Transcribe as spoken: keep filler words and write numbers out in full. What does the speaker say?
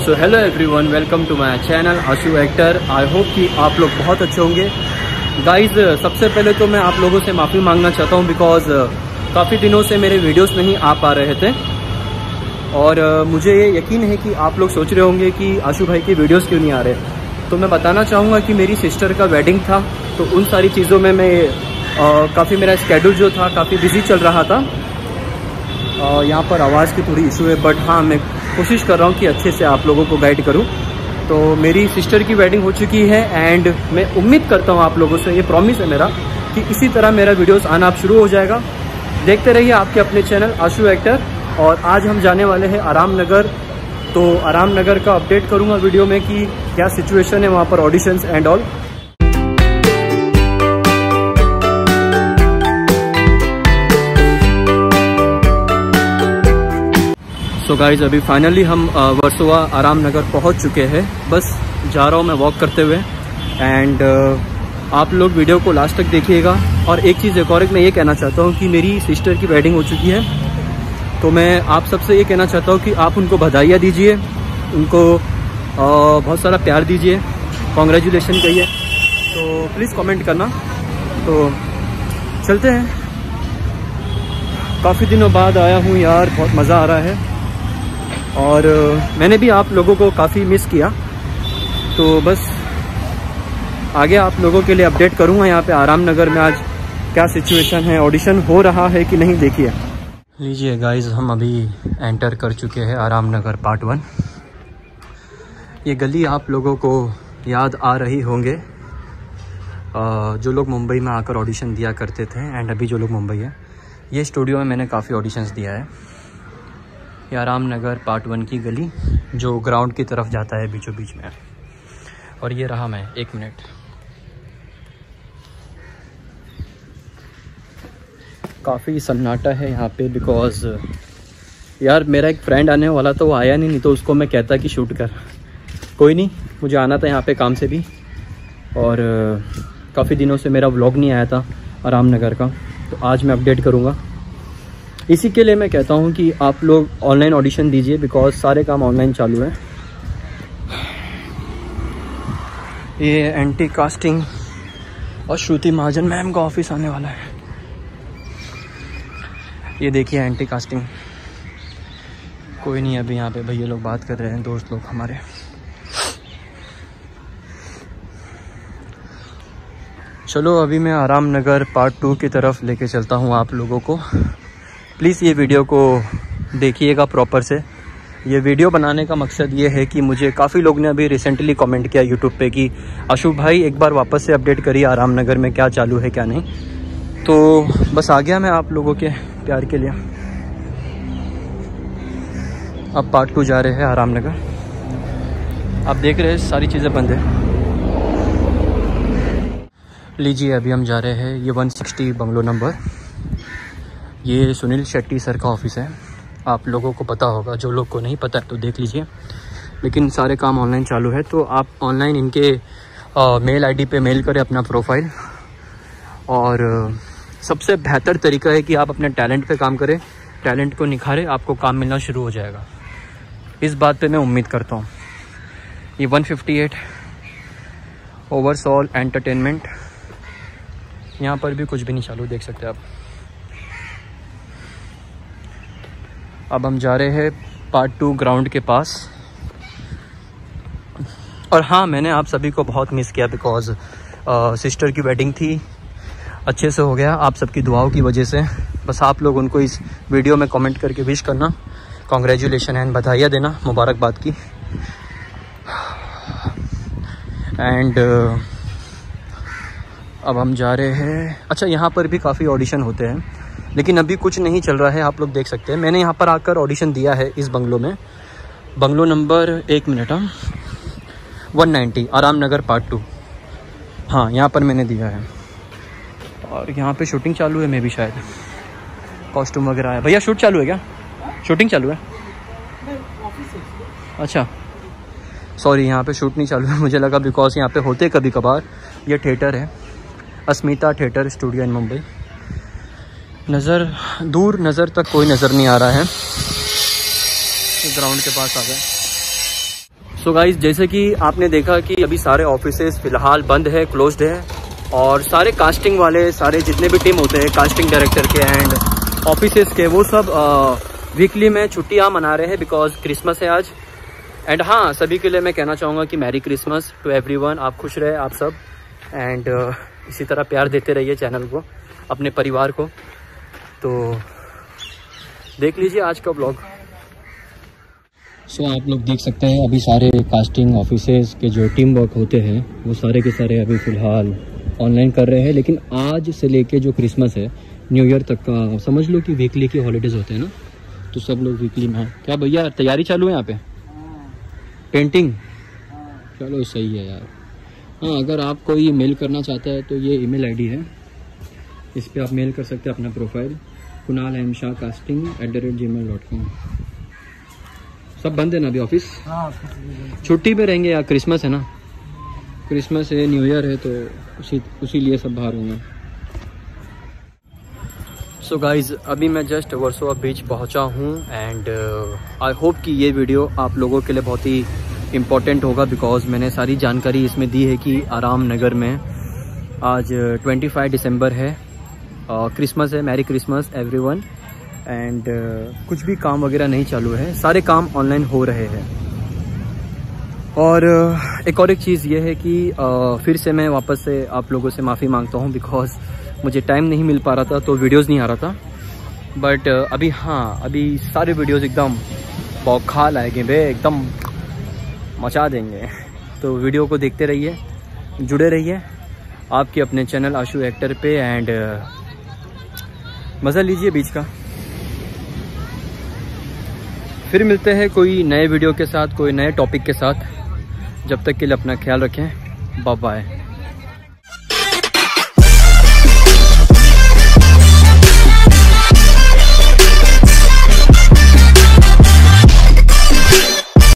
So hello everyone, welcome to my channel Ashu actor. I hope कि आप लोग बहुत अच्छे होंगे। गाइस, सबसे पहले तो मैं आप लोगों से माफ़ी मांगना चाहता हूं बिकॉज काफ़ी दिनों से मेरे वीडियोस नहीं आ पा रहे थे और मुझे ये यकीन है कि आप लोग सोच रहे होंगे कि आशु भाई के वीडियोस क्यों नहीं आ रहे। तो मैं बताना चाहूँगा कि मेरी सिस्टर का वेडिंग था, तो उन सारी चीज़ों में मैं काफ़ी मेरा स्केड्यूल जो था काफ़ी बिजी चल रहा था। यहाँ पर आवाज़ की थोड़ी इशू है, बट हाँ मैं कोशिश कर रहा हूँ कि अच्छे से आप लोगों को गाइड करूँ। तो मेरी सिस्टर की वेडिंग हो चुकी है एंड मैं उम्मीद करता हूँ आप लोगों से, ये प्रॉमिस है मेरा कि इसी तरह मेरा वीडियोस आना आप शुरू हो जाएगा। देखते रहिए आपके अपने चैनल आशु एक्टर। और आज हम जाने वाले हैं आराम नगर, तो आराम नगर का अपडेट करूँगा वीडियो में कि क्या सिचुएशन है वहाँ पर, auditions and all. So guys, अभी फाइनली हम वर्सोवा आराम नगर पहुंच चुके हैं। बस जा रहा हूं मैं वॉक करते हुए एंड uh, आप लोग वीडियो को लास्ट तक देखिएगा। और एक चीज़ एक और एक मैं ये कहना चाहता हूं कि मेरी सिस्टर की वेडिंग हो चुकी है, तो मैं आप सबसे ये कहना चाहता हूं कि आप उनको बधाइयाँ दीजिए, उनको uh, बहुत सारा प्यार दीजिए, कॉन्ग्रेचुलेशन कहिए। तो प्लीज़ कमेंट करना। तो चलते हैं, काफ़ी दिनों बाद आया हूँ यार, बहुत मज़ा आ रहा है और मैंने भी आप लोगों को काफ़ी मिस किया। तो बस आगे आप लोगों के लिए अपडेट करूंगा यहाँ पे आराम नगर में आज क्या सिचुएशन है, ऑडिशन हो रहा है कि नहीं, देखिए। लीजिए गाइस, हम अभी एंटर कर चुके हैं आराम नगर पार्ट वन। ये गली आप लोगों को याद आ रही होंगे, जो लोग मुंबई में आकर ऑडिशन दिया करते थे एंड अभी जो लोग मुंबई है। ये स्टूडियो में मैंने काफ़ी ऑडिशंस दिया है। ये आराम नगर पार्ट वन की गली जो ग्राउंड की तरफ जाता है बीचों बीच में। और ये रहा मैं, एक मिनट। काफ़ी सन्नाटा है यहाँ पे बिकॉज यार मेरा एक फ्रेंड आने वाला था, वो आया नहीं, नहीं तो उसको मैं कहता कि शूट कर। कोई नहीं, मुझे आना था यहाँ पे काम से भी और काफ़ी दिनों से मेरा व्लॉग नहीं आया था आराम नगर का, तो आज मैं अपडेट करूँगा। इसी के लिए मैं कहता हूँ कि आप लोग ऑनलाइन ऑडिशन दीजिए बिकॉज सारे काम ऑनलाइन चालू है। ये एंटी कास्टिंग और श्रुति महाजन मैम का ऑफिस आने वाला है। ये देखिए एंटी कास्टिंग। कोई नहीं, अभी यहाँ पे भैया लोग बात कर रहे हैं, दोस्त लोग हमारे। चलो अभी मैं आराम नगर पार्ट टू की तरफ लेके चलता हूँ आप लोगों को। प्लीज़ ये वीडियो को देखिएगा प्रॉपर से। ये वीडियो बनाने का मकसद ये है कि मुझे काफ़ी लोग ने अभी रिसेंटली कमेंट किया यूट्यूब पे कि आशु भाई एक बार वापस से अपडेट करिए आराम नगर में क्या चालू है क्या नहीं। तो बस आ गया मैं आप लोगों के प्यार के लिए। अब पार्ट टू जा रहे हैं आराम नगर। आप देख रहे हैं सारी चीज़ें बंद है। लीजिए अभी हम जा रहे हैं, ये वन सिक्सटी बंगलो नंबर। ये सुनील शेट्टी सर का ऑफिस है, आप लोगों को पता होगा, जो लोग को नहीं पता है तो देख लीजिए। लेकिन सारे काम ऑनलाइन चालू है, तो आप ऑनलाइन इनके आ, मेल आईडी पे मेल करें अपना प्रोफाइल। और आ, सबसे बेहतर तरीका है कि आप अपने टैलेंट पे काम करें, टैलेंट को निखारें, आपको काम मिलना शुरू हो जाएगा। इस बात पे मैं उम्मीद करता हूँ। ये one fifty eight oversoul entertainment, यहाँ पर भी कुछ भी नहीं चालू, देख सकते हैं आप। अब हम जा रहे हैं पार्ट टू ग्राउंड के पास। और हाँ, मैंने आप सभी को बहुत मिस किया बिकॉज सिस्टर की वेडिंग थी, अच्छे से हो गया आप सबकी दुआओं की वजह से। बस आप लोग उनको इस वीडियो में कमेंट करके विश करना, कॉन्ग्रेचुलेशन एंड बधाइयाँ देना, मुबारकबाद की। एंड uh, अब हम जा रहे हैं। अच्छा, यहाँ पर भी काफ़ी ऑडिशन होते हैं लेकिन अभी कुछ नहीं चल रहा है, आप लोग देख सकते हैं। मैंने यहाँ पर आकर ऑडिशन दिया है इस बंगलो में, बंगलो नंबर, एक मिनट, हाँ, one ninety Aram Nagar part two. हाँ, यहाँ पर मैंने दिया है और यहाँ पे शूटिंग चालू है, मैं भी शायद कॉस्ट्यूम वगैरह है। भैया शूट चालू है क्या? शूटिंग चालू है? अच्छा सॉरी, यहाँ पे शूट नहीं चालू है, मुझे लगा बिकॉज यहाँ पे होते कभी कभार। ये थिएटर है, Asmita theatre studio in Mumbai. नज़र दूर नज़र तक कोई नज़र नहीं आ रहा है। ग्राउंड के पास आ गए। सो गाइज, जैसे कि आपने देखा कि अभी सारे ऑफिसेस फ़िलहाल बंद है, क्लोज्ड है, और सारे कास्टिंग वाले, सारे जितने भी टीम होते हैं कास्टिंग डायरेक्टर के एंड ऑफिसेस के, वो सब वीकली में छुट्टियाँ मना रहे हैं बिकॉज क्रिसमस है आज। एंड हाँ, सभी के लिए मैं कहना चाहूँगा कि मैरी क्रिसमस टू एवरीवन। आप खुश रहे आप सब, एंड uh, इसी तरह प्यार देते रहिए चैनल को, अपने परिवार को। तो देख लीजिए आज का ब्लॉग। सो so, आप लोग देख सकते हैं अभी सारे कास्टिंग ऑफिसेस के जो टीम वर्क होते हैं वो सारे के सारे अभी फ़िलहाल ऑनलाइन कर रहे हैं। लेकिन आज से लेके जो क्रिसमस है, न्यू ईयर तक का समझ लो कि वीकली के हॉलीडेज़ होते हैं ना, तो सब लोग वीकली में। क्या भैया तैयारी चालू है यहाँ पे? पेंटिंग? चलो सही है यार। हाँ, अगर आप कोई मेल करना चाहता है तो ये ईमेल आईडी है, इस पर आप मेल कर सकते हैं अपना profile, Kunal M Shah casting at the rate Gmail dot com. सब बंद है ना अभी ऑफिस? छुट्टी पे रहेंगे यार, क्रिसमस है ना, क्रिसमस है, न्यू ईयर है, तो उसी उसी लिए सब बाहर होंगे। सो गाइज़, अभी मैं जस्ट वर्सोवा बीच पहुंचा हूं एंड आई होप कि ये वीडियो आप लोगों के लिए बहुत ही इम्पोर्टेंट होगा बिकॉज मैंने सारी जानकारी इसमें दी है कि आराम नगर में आज पच्चीस दिसंबर है, क्रिसमस है, merry Christmas everyone. And uh, कुछ भी काम वगैरह नहीं चालू है, सारे काम ऑनलाइन हो रहे हैं। और uh, एक और एक चीज़ ये है कि uh, फिर से मैं वापस से आप लोगों से माफ़ी मांगता हूँ बिकॉज मुझे टाइम नहीं मिल पा रहा था, तो वीडियोस नहीं आ रहा था। बट uh, अभी हाँ, अभी सारे वीडियोस एकदम बौखलाल आएंगे बे, एकदम मचा देंगे। तो वीडियो को देखते रहिए, जुड़े रहिए आपके अपने चैनल आशु एक्टर पे, एंड uh, मज़ा लीजिए बीच का। फिर मिलते हैं कोई नए वीडियो के साथ, कोई नए टॉपिक के साथ। जब तक के लिए अपना ख्याल रखें, बाय बाय।